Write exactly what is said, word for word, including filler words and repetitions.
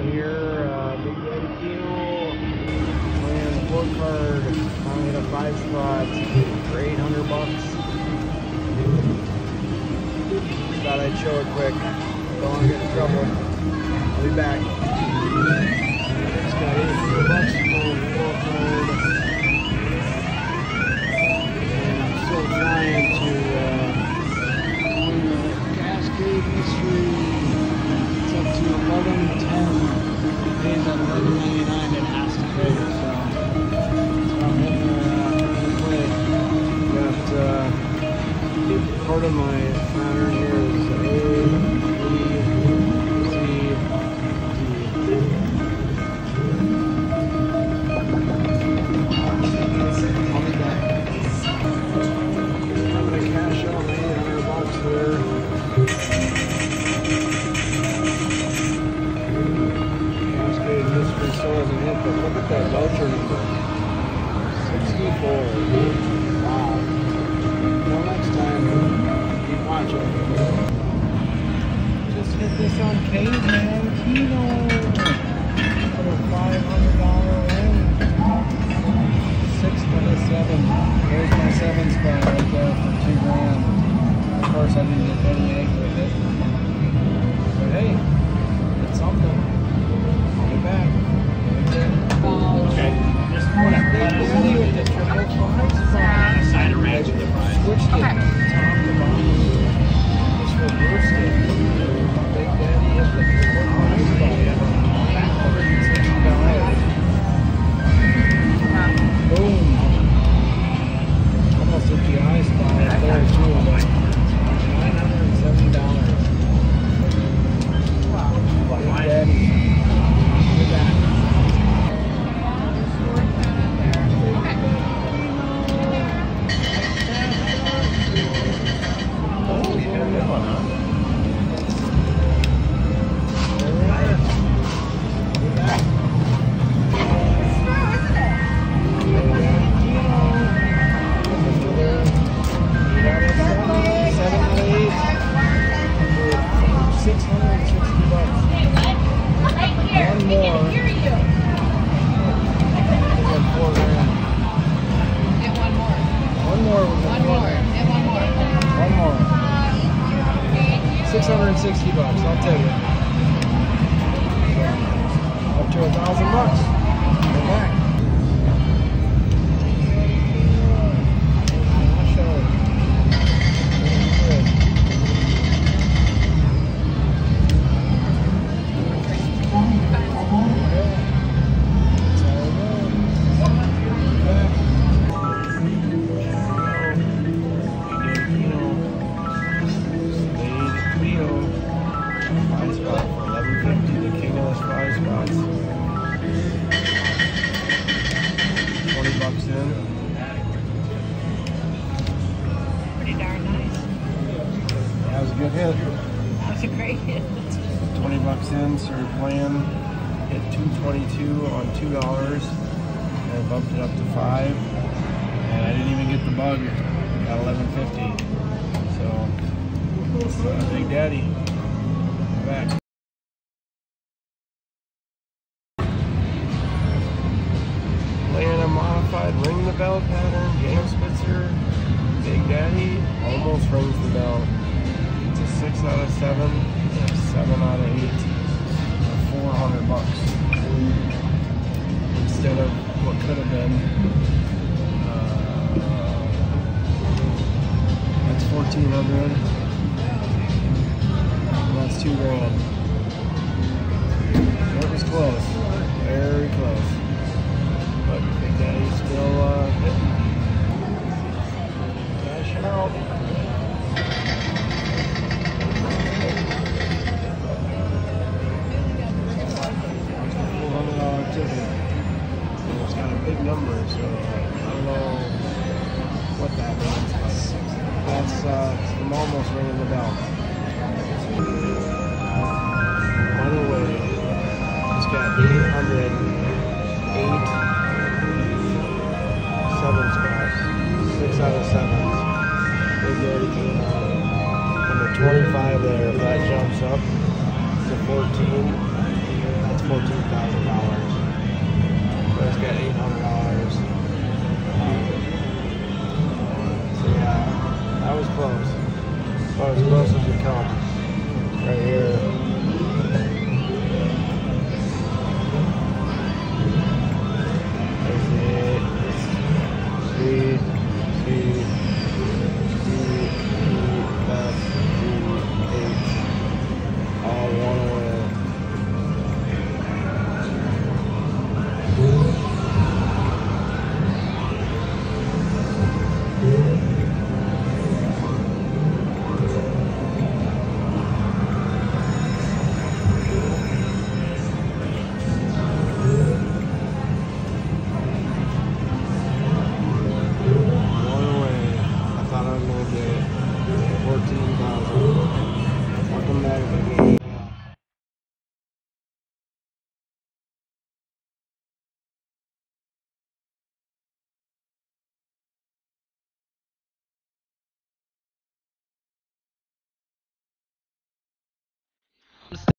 here. Uh, Big Daddy Keno playing four card. Finally hit a five spot for eight hundred bucks. Thought I'd show it quick. Don't want to get in trouble. I'll be back. Just got eight hundred bucks for four card. And I'm still trying to uh, win the Cascade Mystery. It's up to eleven ten. It pays at eleven ninety-nine. It has to pay. So that's what I'm hitting the play. Got uh, part of my pattern here is A, B, C, D. I'll be back. I'm gonna cash out my eight hundred bucks there. Cascade Mystery still hasn't hit, but look at that voucher number. sixty-four. Wow. Until next time, keep watching. Just hit this on Caveman Keno for a five hundred dollar win. six twenty-seven. There's my seven spot right there for two grand. Of course, I didn't get any egg with it. But hey, it's something. I'll be back. Okay. Just whatever. With the triple five spot. Side of range with the prize. Switched it. Okay. Top to bottom. Just reversed it. Big Daddy is the triple five spot. one hundred sixty dollars. Boom. Almost a G I spot right there too. nine hundred seventy dollars. Wow. Big Daddy. Look at that. six hundred sixty bucks, I'll tell you. Up to a thousand bucks. We're back. I'll show you. Good hit. That was a great hit. twenty bucks in, started playing, hit two twenty-two on two dollars, and bumped it up to five. And I didn't even get the bug at eleven fifty. So, it's uh, Big Daddy. Back. Playing a modified ring the bell pattern, James Spitzer, Big Daddy, almost rings the bell. Six out of seven, and seven out of eight, four hundred bucks instead of what could have been. Uh, that's fourteen hundred. That's two grand. It was close, very close, but Big Daddy's still uh, hitting. Cashing out. It's got a big number, so I don't know what that means, but that's, uh, I'm almost ringing the bell. By the way, it's got eight hundred eight seven spots, six out of seven. Big Daddy Keno. Number twenty-five there, if that jumps up to fourteen. fourteen thousand dollars. So it's got eight hundred